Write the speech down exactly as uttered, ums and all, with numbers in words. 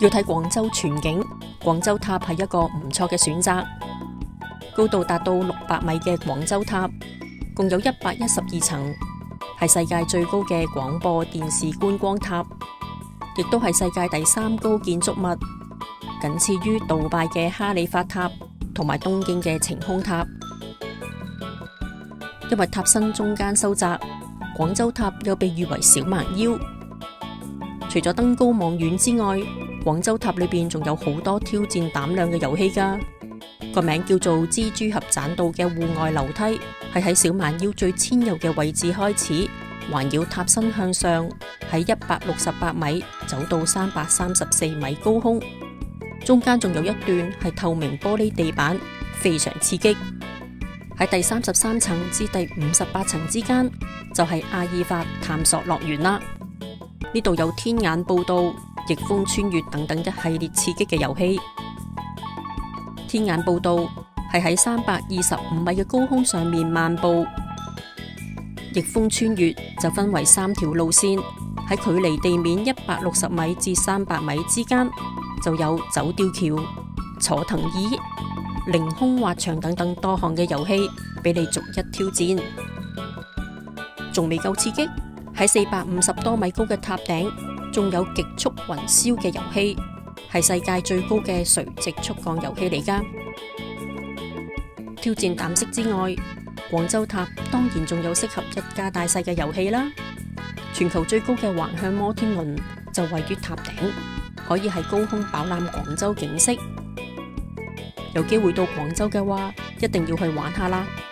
要睇廣州全景，廣州塔係一個唔錯嘅選擇。高度達到六百米嘅廣州塔，共有一百一十二層，係世界最高嘅廣播電視觀光塔，亦都係世界第三高建築物，僅次於杜拜嘅哈利法塔同埋東京嘅晴空塔。因為塔身中間收窄，廣州塔又被譽為小蠻腰。除咗登高望遠之外，廣州塔裏邊仲有好多挑戰膽量嘅遊戲㗎。個名叫做蜘蛛俠棧道嘅戶外樓梯，係喺小蠻腰最淺柔嘅位置開始，環繞塔身向上，喺一百六十八米走到三百三十四米高空，中間仲有一段係透明玻璃地板，非常刺激。喺第三十三層至第五十八層之間，就係阿爾法探索樂園啦。呢度有天眼步道、逆風穿越等等一系列刺激嘅遊戲。天眼步道係喺三百二十五米嘅高空上面漫步，逆風穿越就分為三條路線，喺距離地面一百六十米至三百米之間，就有走吊橋、坐藤椅、凌空滑翔等等多項嘅遊戲俾你逐一挑戰。仲未夠刺激，喺四百五十多米高嘅塔頂，仲有極速雲霄嘅遊戲，係世界最高嘅垂直速降遊戲嚟㗎。挑戰膽色之外，廣州塔當然仲有適合一家大細嘅遊戲啦。全球最高嘅橫向摩天輪就位於塔頂，可以喺高空飽覽廣州景色。有機會到廣州嘅話，一定要去玩下啦。